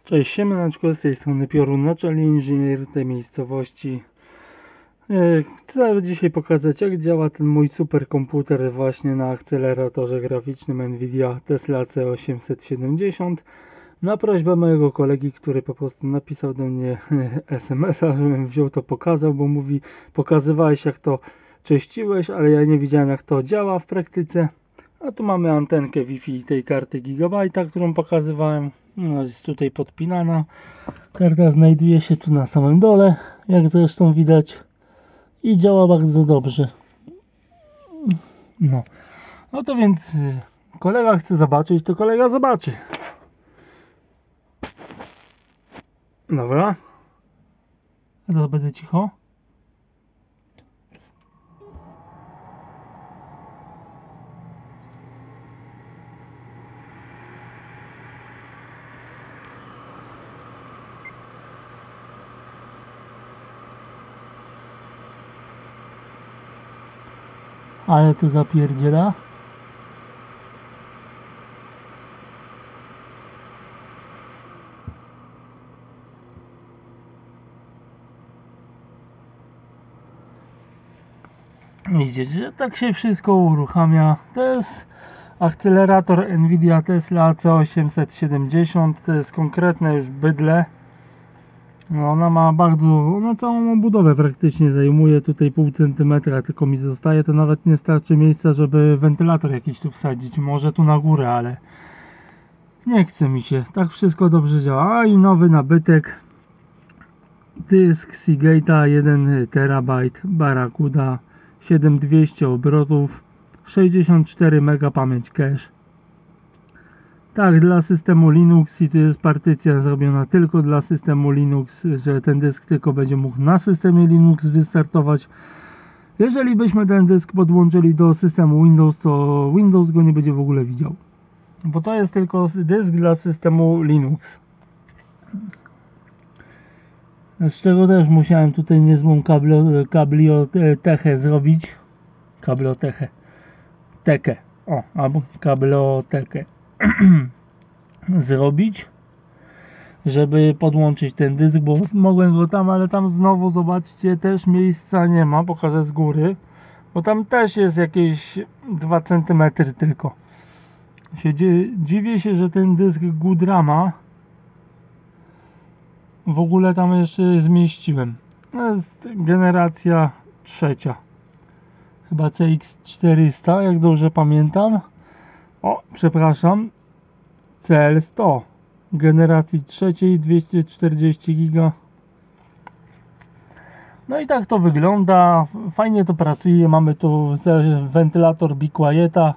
Cześć, siemaneczko, z tej strony Piorun, naczelny inżynier tej miejscowości. Chcę dzisiaj pokazać, jak działa ten mój superkomputer właśnie na akceleratorze graficznym Nvidia Tesla C870. Na prośbę mojego kolegi, który po prostu napisał do mnie SMS-a, żebym wziął to pokazał, bo mówi, pokazywałeś jak to czyściłeś, ale ja nie widziałem jak to działa w praktyce. A tu mamy antenkę Wi-Fi tej karty Gigabajta, którą pokazywałem. No, jest tutaj podpinana. Karta znajduje się tu na samym dole, jak zresztą widać. I działa bardzo dobrze. No to więc kolega chce zobaczyć, to kolega zobaczy. Dobra. Teraz będę cicho. Ale to zapierdziela. Widzicie, że tak się wszystko uruchamia. To jest akcelerator Nvidia Tesla C870. To jest konkretne już bydle. No, ona całą obudowę praktycznie zajmuje, tutaj pół centymetra tylko mi zostaje, to nawet nie starczy miejsca, żeby wentylator jakiś tu wsadzić, może tu na górę, ale nie chce mi się, tak wszystko dobrze działa. A i nowy nabytek, dysk Seagate'a 1 TB, Barracuda, 7200 obrotów, 64 MB pamięć cache. Tak, dla systemu Linux i to jest partycja zrobiona tylko dla systemu Linux, że ten dysk tylko będzie mógł na systemie Linux wystartować. Jeżeli byśmy ten dysk podłączyli do systemu Windows, to Windows go nie będzie w ogóle widział. Bo to jest tylko dysk dla systemu Linux. Z czego też musiałem tutaj niezłą kabliotechę zrobić. Kablotekę zrobić, żeby podłączyć ten dysk, bo mogłem go tam, ale tam znowu zobaczcie, też miejsca nie ma, pokażę z góry, bo tam też jest jakieś 2 cm tylko. Dziwię się, że ten dysk Goodrama w ogóle tam jeszcze zmieściłem. To jest generacja trzecia, chyba CX400, jak dobrze pamiętam. Przepraszam, CL100 generacji trzeciej, 240 giga. No i tak to wygląda, fajnie to pracuje. Mamy tu wentylator Be Quieta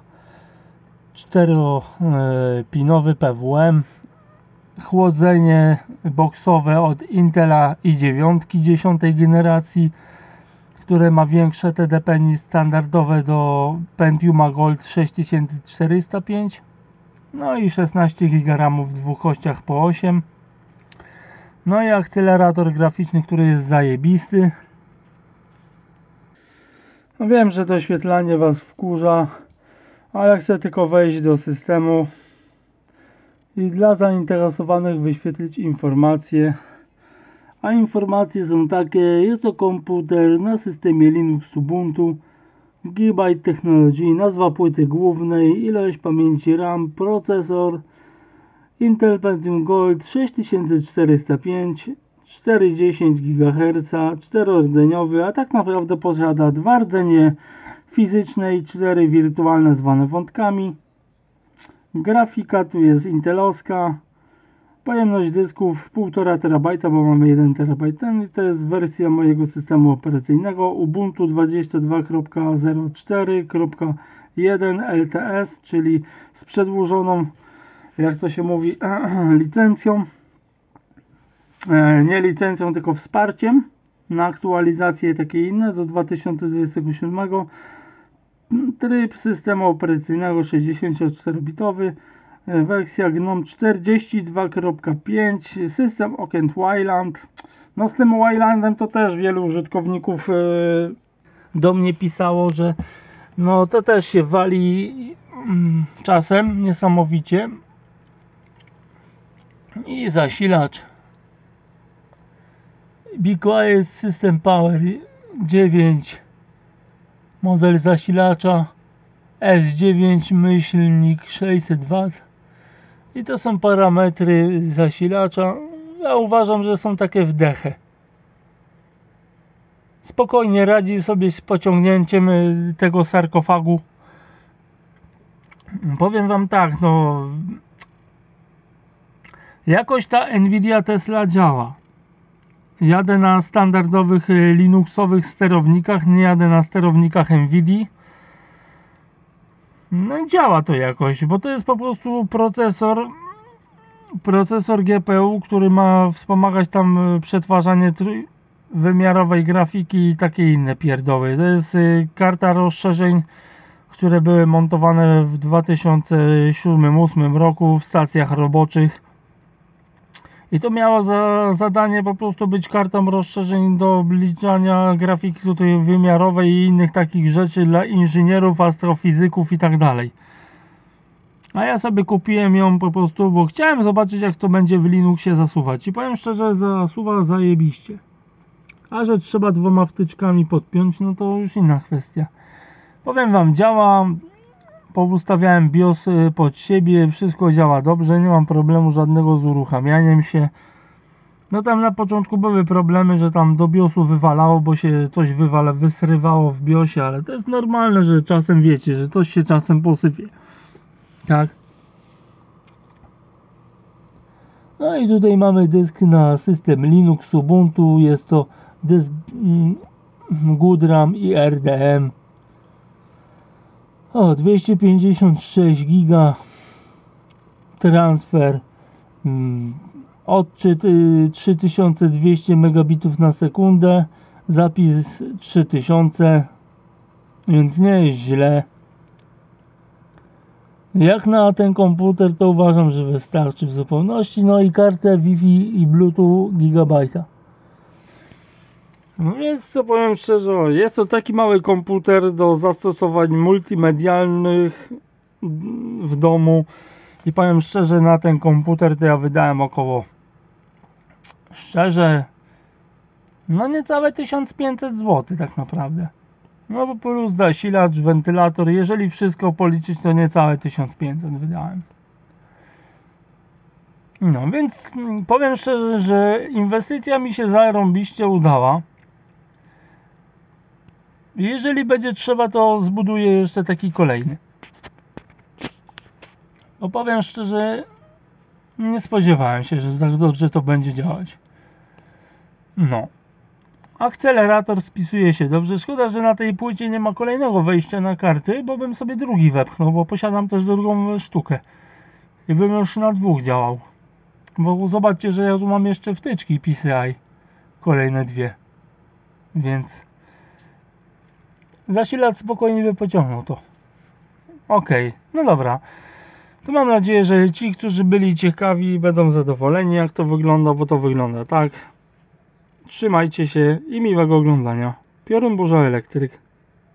4-pinowy PWM, chłodzenie boksowe od Intela i9 10 generacji, które ma większe TDP niż standardowe do Pentiuma Gold 6405. No i 16 GB w dwóch ościach po 8. No i akcelerator graficzny, który jest zajebisty. No wiem, że to oświetlanie Was wkurza, ale chcę tylko wejść do systemu i dla zainteresowanych wyświetlić informacje. A informacje są takie: jest to komputer na systemie Linux Ubuntu, Gigabyte Technology, nazwa płyty głównej, ilość pamięci RAM, procesor Intel Pentium Gold 6405, 410 GHz, 4-rdzeniowy, a tak naprawdę posiada 2 rdzenie fizyczne i 4 wirtualne zwane wątkami. Grafika tu jest intelowska. Pojemność dysków 1,5 TB, bo mamy 1 TB. To jest wersja mojego systemu operacyjnego Ubuntu 22.04.1 LTS, czyli z przedłużoną, jak to się mówi, licencją. Nie licencją, tylko wsparciem na aktualizacje takie inne do 2027. Tryb systemu operacyjnego 64-bitowy. Wersja GNOME 42.5, system okien Wayland. No z tym Waylandem to też wielu użytkowników do mnie pisało, że no to też się wali czasem niesamowicie. i zasilacz Be Quiet System Power 9, model zasilacza S9 myślnik 600W i to są parametry zasilacza. Ja uważam, że są takie wdechy. Spokojnie radzi sobie z pociągnięciem tego sarkofagu. Powiem wam tak, no jakoś ta Nvidia Tesla działa. Jadę na standardowych linuxowych sterownikach, nie jadę na sterownikach Nvidii. No i działa to jakoś, bo to jest po prostu procesor GPU, który ma wspomagać tam przetwarzanie trójwymiarowej grafiki i takie inne pierdoły. To jest karta rozszerzeń, które były montowane w 2007-2008 roku w stacjach roboczych. I to miało za zadanie po prostu być kartą rozszerzeń do obliczania grafiki trójwymiarowej i innych takich rzeczy dla inżynierów, astrofizyków i tak dalej. A ja sobie kupiłem ją po prostu, bo chciałem zobaczyć, jak to będzie w Linuxie zasuwać. I powiem szczerze, zasuwa zajebiście. A że trzeba 2 wtyczkami podpiąć, no to już inna kwestia. Powiem wam, działa. Poustawiałem BIOS pod siebie, wszystko działa dobrze, nie mam problemu żadnego z uruchamianiem się. No tam na początku były problemy, że tam do BIOSu wywalało, bo się coś wysrywało w BIOSie, ale to jest normalne, że czasem wiecie, że coś się czasem posypie. Tak. No i tutaj mamy dysk na system Linux Ubuntu, jest to dysk Good RAM i RDM. 256 giga transfer, odczyt 3200 megabitów na sekundę, zapis 3000, więc nie jest źle. Jak na ten komputer to uważam, że wystarczy w zupełności. No i kartę Wi-Fi i Bluetooth gigabajta. No więc co powiem szczerze, jest to taki mały komputer do zastosowań multimedialnych w domu i powiem szczerze, na ten komputer to ja wydałem około, szczerze, no niecałe 1500 zł tak naprawdę. No bo plus zasilacz, wentylator, jeżeli wszystko policzyć, to niecałe 1500 wydałem. No więc powiem szczerze, że inwestycja mi się zarąbiście udała. Jeżeli będzie trzeba, to zbuduję jeszcze taki kolejny. Bo powiem szczerze, nie spodziewałem się, że tak dobrze to będzie działać. No. Akcelerator spisuje się dobrze. Szkoda, że na tej płycie nie ma kolejnego wejścia na karty, bo bym sobie drugi wepchnął, bo posiadam też drugą sztukę. I bym już na 2 działał. Bo zobaczcie, że ja tu mam jeszcze wtyczki PCI. Kolejne 2. Więc zasilacz spokojnie by pociągnął to. Ok, no dobra. To mam nadzieję, że ci, którzy byli ciekawi, będą zadowoleni, jak to wygląda, bo to wygląda tak. Trzymajcie się i miłego oglądania. Piorun Burza Elektryk.